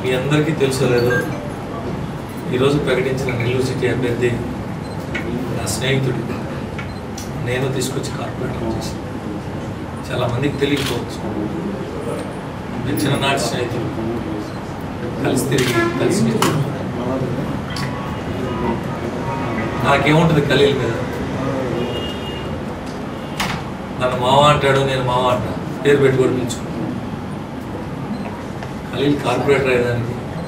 మీ అందరికీ తెలుసో లేదో ఈరోజు ప్రకటించిన నెల్లూరు సిటీ అభ్యర్థి నా స్నేహితుడు, నేను తీసుకొచ్చి కార్పొరేటర్ చేసి చాలామందికి తెలియకపోవచ్చు. నేను చిన్ననాటి స్నేహితుడు, కలిసి తిరిగి కలిసి నాకేముంటుంది ఖలీల్ మీద. నన్ను మావ అంటాడు, నేను మావ అంటా, పేరు పెట్టుకొని పిలుచుకున్నాను. ఖలీల్ కార్పొరేటర్ అయ్యేదానికి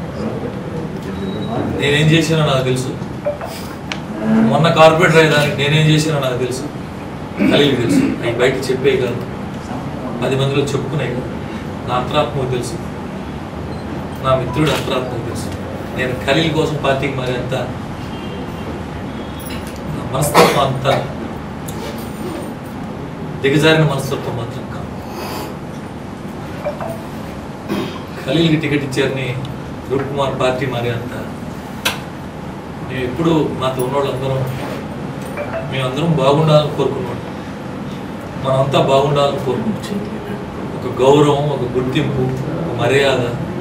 నేనేం చేసినా నాకు తెలుసు. మొన్న కార్పొరేటర్ అయ్యేదానికి నేనేం చేసినా నాకు తెలుసు, ఖలీల్కి తెలుసు. అవి బయట చెప్పే కాదు, 10 మందిలో చెప్పుకునే కాదు. నా అంతరాత్మకు తెలుసు, నా మిత్రుడు అంతరాత్మకు తెలుసు. నేను ఖలీల్ కోసం పార్టీకి మరి అంత మనస్తత్వం, అంత దిగజారిన మనస్తత్వం మాత్రం కాదు. ఖలీల్కి టికెట్ ఇచ్చారని రూప్ కుమార్ పార్టీ మరి అంత. మేము ఎప్పుడు నాతో ఉన్నవాళ్ళందరం మేమందరం బాగుండాలని కోరుకున్నాం. మనంతా బాగుండాలని కోరుకుంటాం. ఒక గౌరవం, ఒక గుర్తింపు, ఒక మర్యాద.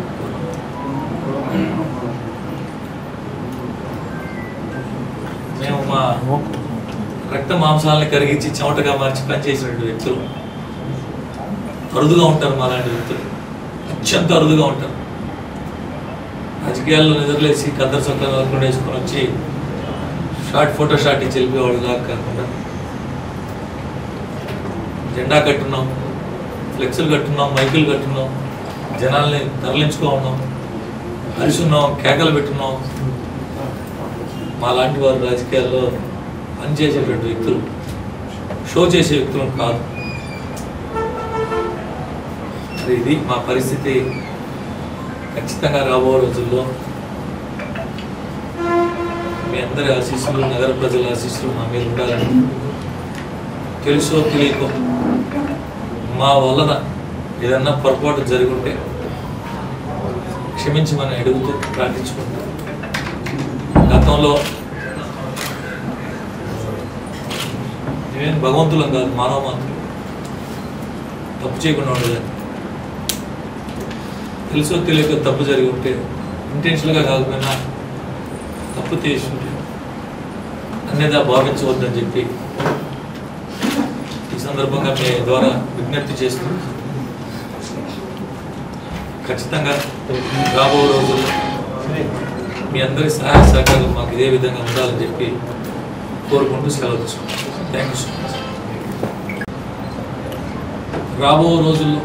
మేము మా రక్త మాంసాలని కరిగించి చెమటగా మార్చి పనిచేసినటువంటి వ్యక్తులు అరుదుగా ఉంటారు. మా లాంటి వ్యక్తులు అత్యంత అరుదుగా ఉంటారు. రాజకీయాల్లో నిద్రలేసి కద్దరు చొక్కా వరకు వేసుకొని వచ్చి ఫోటో షాట్ ఇచ్చి వెళ్ళిపోయేవాళ్ళు కాకుండా జెండా కట్టున్నాం, ఫ్లెక్సులు కట్టున్నాం, మైకులు కట్టున్నాం, జనాల్ని తరలించుకో ఉన్నాం, అరిచున్నాం, కేకలు పెట్టున్నాం. మా లాంటి వారు రాజకీయాల్లో పనిచేసేటువంటి వ్యక్తులు, షో చేసే వ్యక్తులు కాదు. మరి ఇది మా పరిస్థితి. ఖచ్చితంగా రాబో రోజుల్లో మీ అందరి ఆశీస్సులు, నగర ప్రజల ఆశీస్సులు మా మీద ఉండాలని, తెలుసో తెలియకో మా వలన ఏదన్నా పొరపాటు జరుగుంటే క్షమించమని అడుగుతూ ప్రార్థించుకుంటూ, గతంలో నేను భగవంతులం కాదు, మానవ మాత్రం, తప్పు చేయకుండా ఉండేదాన్ని. తెలుసో తెలియక తప్పు జరిగి ఉంటే, ఇంటెన్షనల్గా కాకపోయినా తప్పు తీసుకుంటే అన్యదా భావించవద్దని చెప్పి ఈ సందర్భంగా మీ ద్వారా విజ్ఞప్తి చేస్తున్నాను. ఖచ్చితంగా రాబో రోజుల్లో మీ అందరి సహాయ సహకారం మాకు ఇదే విధంగా ఉండాలని చెప్పి కోరుకుంటూ సెలవు తీసుకుంటాం. Thank you so much. రాబో రోజుల్లో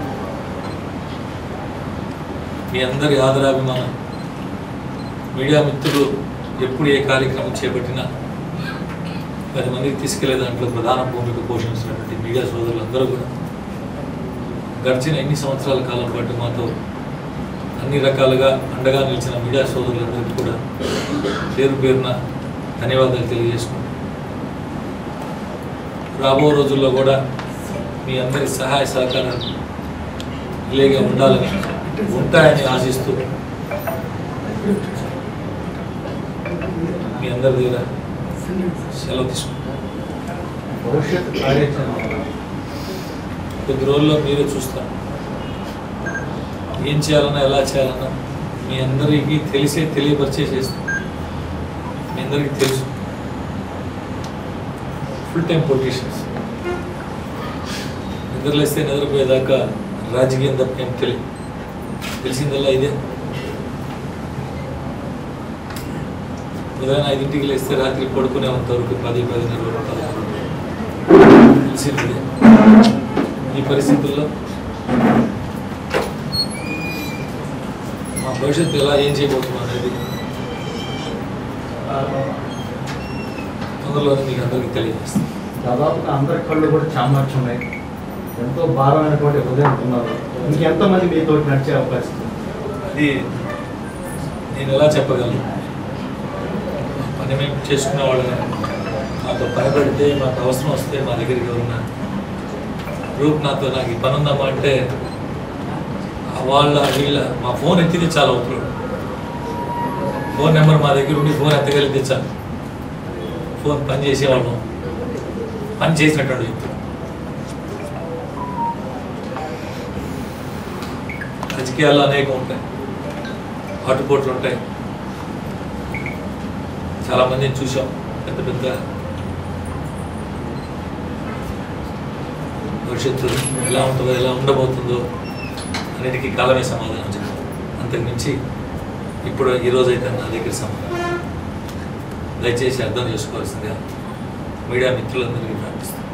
మీ అందరి ఆదరాభిమానం, మీడియా మిత్రులు ఎప్పుడు ఏ కార్యక్రమం చేపట్టినా 10 మందికి తీసుకెళ్లే దాంట్లో ప్రధాన భూమిక పోషించినటువంటి మీడియా సోదరులందరూ కూడా గడిచిన ఎన్ని సంవత్సరాల కాలం పాటు మాతో అన్ని రకాలుగా అండగా నిలిచిన మీడియా సోదరులందరికీ కూడా పేరు పేరున ధన్యవాదాలు తెలియజేసుకుంటాం. రాబో రోజుల్లో కూడా మీ అందరి సహాయ సహకారాలు ఇలాగే ఉండాలని, ఉంటాయని ఆశిస్తూ మీ అందరి దగ్గర సెలవు తీసుకుంటాం. భవిష్యత్ కార్యాచరణ కొద్ది రోజుల్లో మీరే చూస్తారు. ఏం చేయాలన్నా, ఎలా చేయాలన్నా మీ అందరికీ తెలియపరిచే చేస్తాం. మీ అందరికీ తెలుసు, ఫుల్ టైం పొలిటీషియన్స్. నిద్రలేస్తే నిద్రపోయేదాకా రాజకీయం తప్ప ఏం తెలిసిందల్లా ఇదే. ఉదయం 5ంటికి లేస్తే రాత్రి పడుకునేంత వరకు 10-10:30 వరకు తెలిసింది. ఈ పరిస్థితుల్లో మా భవిష్యత్తు ఎలా ఏం చేయబోతున్నాం అనేది తొందరలోనే మీకు అందరికీ తెలియజేస్తాం. దాదాపుగా అందరి కళ్ళు కూడా చామర్చి ఉన్నాయి. ఎంతో భారమైనటువంటి హృదయం ఉన్నారు. ఇంకెంతమంది మీతో నడిచే అవకాశం? అది నేను ఎలా చెప్పగలను? పని మేము చేసుకునే వాళ్ళని మాతో పని పెడితే, మాకు అవసరం వస్తే మా దగ్గరికి ఎవరున్నా గ్రూప్ నాకు ఈ పని ఉందమ్మా అంటే వీళ్ళ మా ఫోన్ ఎత్తితే చాలా అవుతున్నాడు. ఫోన్ నెంబర్ మా దగ్గర ఉండి ఫోన్ ఎత్తగలిగితే చాలు, ఫోన్ పని చేసేవాళ్ళం, పని చేసినటువంటి వ్యక్తులు. రాజకీయాల్లో అనేకం ఉంటాయి. ఆటుపోట్లు ఉంటాయి. చాలామందిని చూసాం, పెద్ద పెద్ద భవిష్యత్తు ఎలా ఉంటుందో ఎలా ఉండబోతుందో అన్నిటికీ కాలమే సమాధానం చెప్తాం. అంతకుమించి ఇప్పుడు ఈరోజైతే నా దగ్గర సమాధానం దయచేసి అర్థం చేసుకోవాల్సిందిగా మీడియా మిత్రులందరికీ ప్రార్థిస్తాను.